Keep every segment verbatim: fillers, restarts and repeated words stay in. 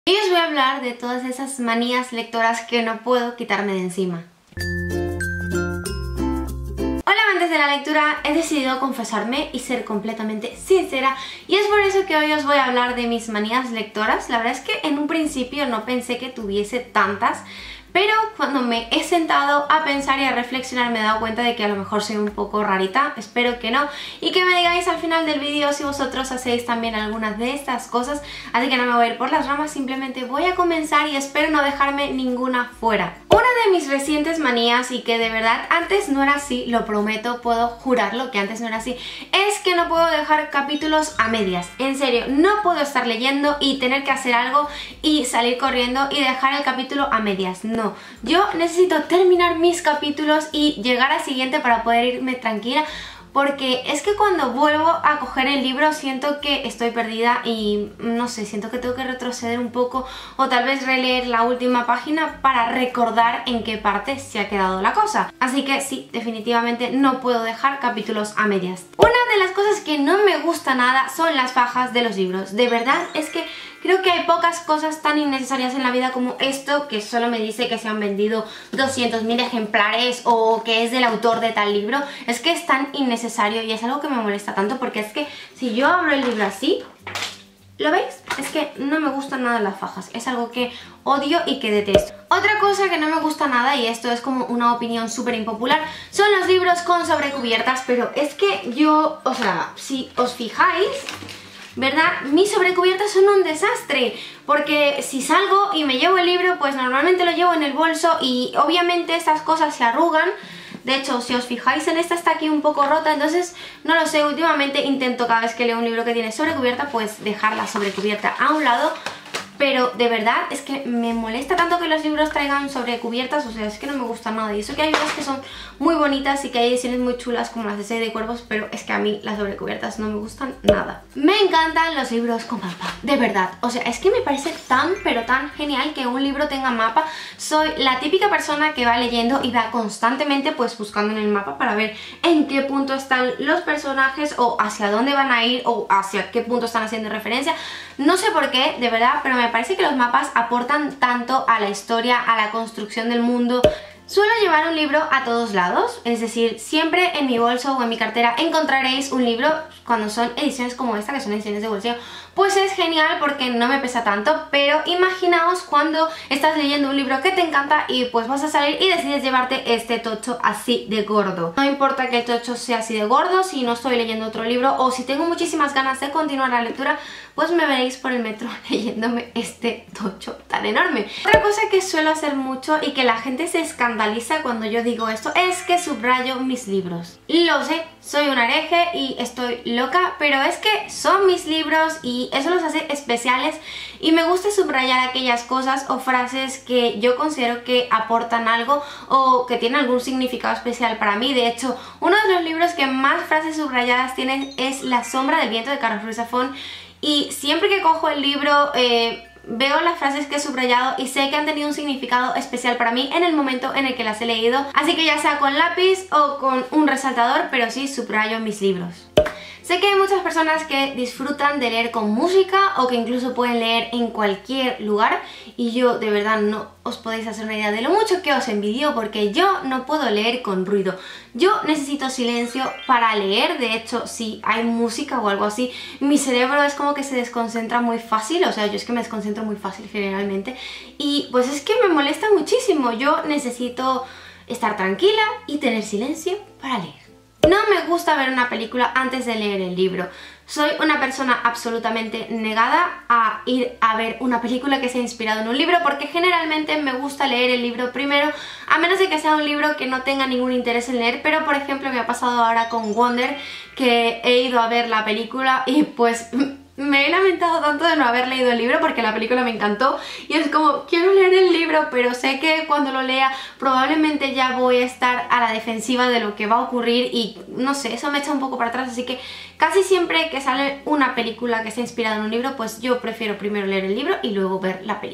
Y os voy a hablar de todas esas manías lectoras que no puedo quitarme de encima. Hola amantes de la lectura, he decidido confesarme y ser completamente sincera y es por eso que hoy os voy a hablar de mis manías lectoras. La verdad es que en un principio no pensé que tuviese tantas, pero cuando me he sentado a pensar y a reflexionar me he dado cuenta de que a lo mejor soy un poco rarita, espero que no, y que me digáis al final del vídeo si vosotros hacéis también algunas de estas cosas, así que no me voy a ir por las ramas, simplemente voy a comenzar y espero no dejarme ninguna fuera. Una de mis recientes manías, y que de verdad antes no era así, lo prometo, puedo jurarlo que antes no era así, es que no puedo dejar capítulos a medias. En serio, no puedo estar leyendo y tener que hacer algo y salir corriendo y dejar el capítulo a medias. No. No, yo necesito terminar mis capítulos y llegar al siguiente para poder irme tranquila, porque es que cuando vuelvo a coger el libro siento que estoy perdida y no sé, siento que tengo que retroceder un poco o tal vez releer la última página para recordar en qué parte se ha quedado la cosa. Así que sí, definitivamente no puedo dejar capítulos a medias. Una de las cosas que no me gusta nada son las fajas de los libros. De verdad es que creo que hay pocas cosas tan innecesarias en la vida como esto, que solo me dice que se han vendido doscientos mil ejemplares o que es del autor de tal libro. Es que es tan innecesario y es algo que me molesta tanto, porque es que si yo abro el libro así, ¿lo veis? Es que no me gustan nada las fajas, es algo que odio y que detesto. Otra cosa que no me gusta nada, y esto es como una opinión súper impopular, son los libros con sobrecubiertas, pero es que yo, o sea, si os fijáis, ¿verdad? Mis sobrecubiertas son un desastre, porque si salgo y me llevo el libro, pues normalmente lo llevo en el bolso y obviamente estas cosas se arrugan. De hecho, si os fijáis en esta está aquí un poco rota, entonces no lo sé, últimamente intento cada vez que leo un libro que tiene sobrecubierta pues dejar la sobrecubierta a un lado. Pero de verdad es que me molesta tanto que los libros traigan sobrecubiertas, o sea, es que no me gusta nada. Y eso que hay unas que son muy bonitas y que hay ediciones muy chulas como las de Seis de Cuervos, pero es que a mí las sobrecubiertas no me gustan nada. Me encantan los libros con mapa, de verdad. O sea, es que me parece tan pero tan genial que un libro tenga mapa. Soy la típica persona que va leyendo y va constantemente pues buscando en el mapa para ver en qué punto están los personajes o hacia dónde van a ir o hacia qué punto están haciendo referencia. No sé por qué, de verdad, pero me parece que los mapas aportan tanto a la historia, a la construcción del mundo. Suelo llevar un libro a todos lados, es decir, siempre en mi bolso o en mi cartera encontraréis un libro. Cuando son ediciones como esta, que son ediciones de bolsillo, pues es genial porque no me pesa tanto. Pero imaginaos cuando estás leyendo un libro que te encanta y pues vas a salir y decides llevarte este tocho así de gordo. No importa que el tocho sea así de gordo, si no estoy leyendo otro libro o si tengo muchísimas ganas de continuar la lectura, pues me veréis por el metro leyéndome este tocho tan enorme. Otra cosa que suelo hacer mucho y que la gente se escandaliza cuando yo digo esto es que subrayo mis libros. Lo sé, soy un hereje y estoy loca, pero es que son mis libros y eso los hace especiales y me gusta subrayar aquellas cosas o frases que yo considero que aportan algo o que tienen algún significado especial para mí. De hecho, uno de los libros que más frases subrayadas tienen es La sombra del viento de Carlos Ruiz Zafón, y siempre que cojo el libro eh, veo las frases que he subrayado y sé que han tenido un significado especial para mí en el momento en el que las he leído, así que ya sea con lápiz o con un resaltador, pero sí subrayo mis libros. Sé que hay muchas personas que disfrutan de leer con música o que incluso pueden leer en cualquier lugar, y yo de verdad no os podéis hacer una idea de lo mucho que os envidio, porque yo no puedo leer con ruido. Yo necesito silencio para leer. De hecho, si hay música o algo así, mi cerebro es como que se desconcentra muy fácil. O sea, yo es que me desconcentro muy fácil generalmente y pues es que me molesta muchísimo. Yo necesito estar tranquila y tener silencio para leer. No me gusta ver una película antes de leer el libro. Soy una persona absolutamente negada a ir a ver una película que sea inspirada en un libro, porque generalmente me gusta leer el libro primero, a menos de que sea un libro que no tenga ningún interés en leer. Pero por ejemplo me ha pasado ahora con Wonder, que he ido a ver la película y pues me he lamentado tanto de no haber leído el libro, porque la película me encantó y es como, quiero leer el libro, pero sé que cuando lo lea probablemente ya voy a estar a la defensiva de lo que va a ocurrir y no sé, eso me echa un poco para atrás. Así que casi siempre que sale una película que está inspirada en un libro, pues yo prefiero primero leer el libro y luego ver la película.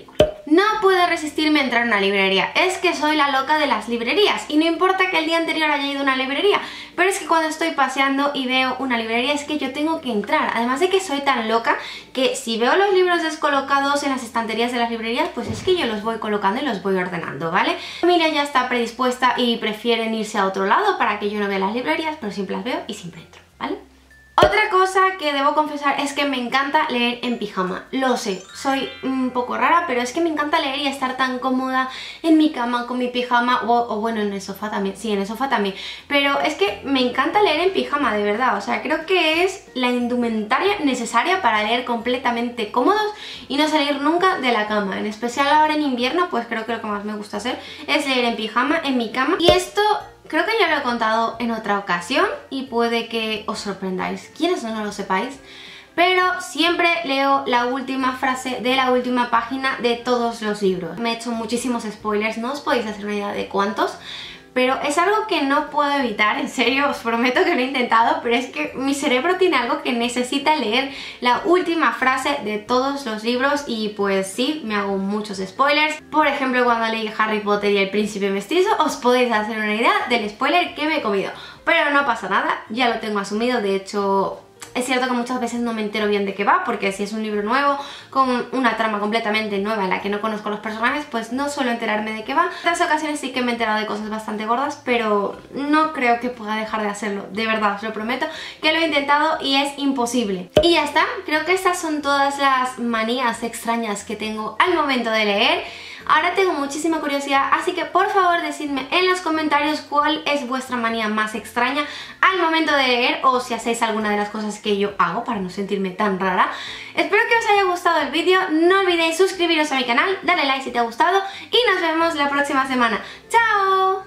No puedo resistirme a entrar a una librería, es que soy la loca de las librerías y no importa que el día anterior haya ido a una librería, pero es que cuando estoy paseando y veo una librería es que yo tengo que entrar, además de que soy tan loca que si veo los libros descolocados en las estanterías de las librerías, pues es que yo los voy colocando y los voy ordenando, ¿vale? Mi familia ya está predispuesta y prefieren irse a otro lado para que yo no vea las librerías, pero siempre las veo y siempre entro, ¿vale? Otra cosa que debo confesar es que me encanta leer en pijama. Lo sé, soy un poco rara, pero es que me encanta leer y estar tan cómoda en mi cama con mi pijama, o, o bueno, en el sofá también, sí, en el sofá también. Pero es que me encanta leer en pijama, de verdad, o sea, creo que es la indumentaria necesaria para leer completamente cómodos y no salir nunca de la cama. En especial ahora en invierno, pues creo que lo que más me gusta hacer es leer en pijama, en mi cama. Y esto creo que ya lo he contado en otra ocasión y puede que os sorprendáis, quienes no lo sepáis, pero siempre leo la última frase de la última página de todos los libros. Me he hecho muchísimos spoilers, no os podéis hacer una idea de cuántos, pero es algo que no puedo evitar, en serio, os prometo que lo he intentado, pero es que mi cerebro tiene algo que necesita leer la última frase de todos los libros y pues sí, me hago muchos spoilers. Por ejemplo, cuando leí Harry Potter y el Príncipe Mestizo, os podéis hacer una idea del spoiler que me he comido. Pero no pasa nada, ya lo tengo asumido, de hecho es cierto que muchas veces no me entero bien de qué va, porque si es un libro nuevo, con una trama completamente nueva en la que no conozco los personajes, pues no suelo enterarme de qué va. En otras ocasiones sí que me he enterado de cosas bastante gordas, pero no creo que pueda dejar de hacerlo, de verdad, os lo prometo, que lo he intentado y es imposible. Y ya está, creo que estas son todas las manías extrañas que tengo al momento de leer. Ahora tengo muchísima curiosidad, así que por favor decidme en los comentarios cuál es vuestra manía más extraña al momento de leer, o si hacéis alguna de las cosas que yo hago para no sentirme tan rara. Espero que os haya gustado el vídeo, no olvidéis suscribiros a mi canal, darle like si te ha gustado y nos vemos la próxima semana. ¡Chao!